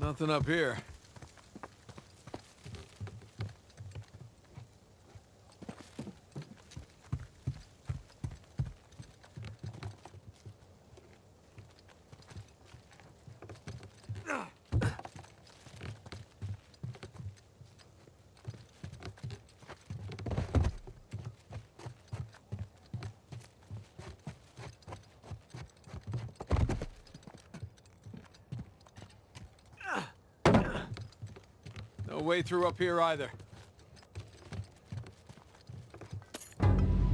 Nothing up here. No way through up here either. Look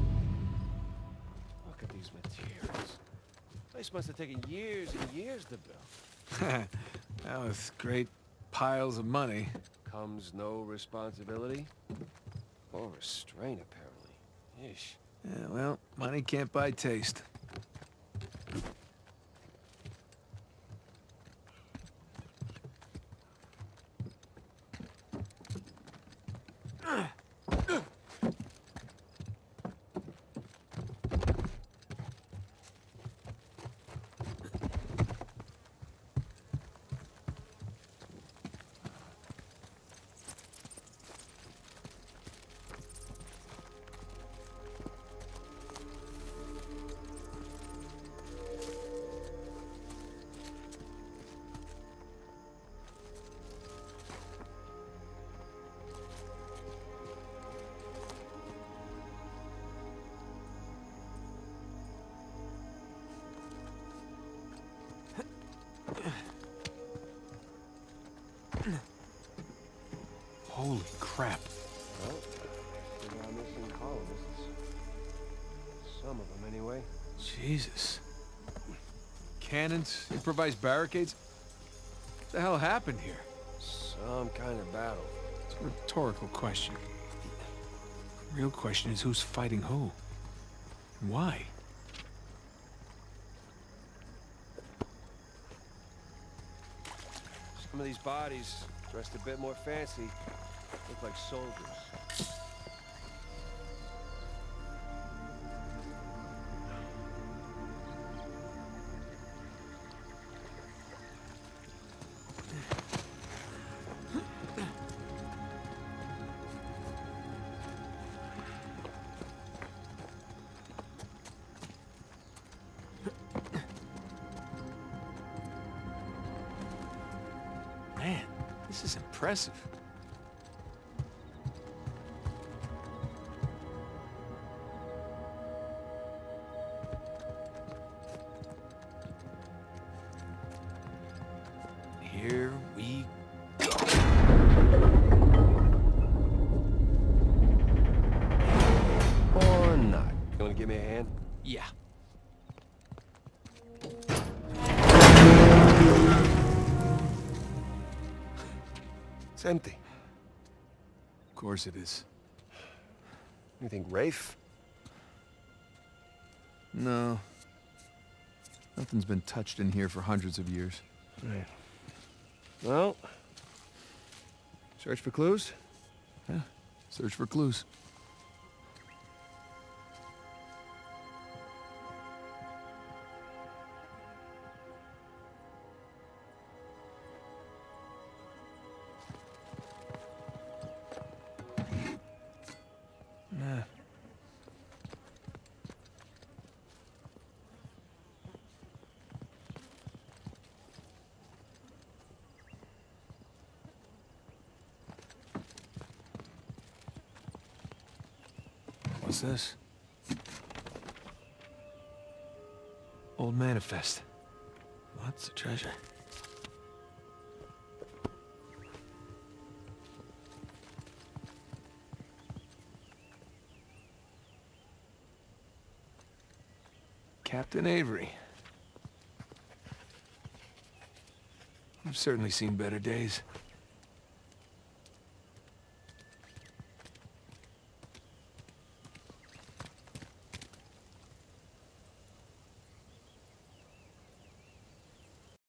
at these materials. Place must have taken years and years to build. Now with great piles of money. Comes no responsibility or restraint, apparently. Ish. Yeah, well, money can't buy taste. Holy crap. Well, there are missing colonists. Some of them, anyway. Jesus. Cannons, improvised barricades? What the hell happened here? Some kind of battle. It's a rhetorical question. The real question is who's fighting who? And why? Some of these bodies, dressed a bit more fancy, look like soldiers. Man, this is impressive. Here we go. Or not. You wanna give me a hand? Yeah. It's empty. Of course it is. You think Rafe? No. Nothing's been touched in here for hundreds of years. Right. Well, search for clues? Yeah. Search for clues. Nah. What's this? Old manifest. Lots of treasure. Captain Avery. I've certainly seen better days.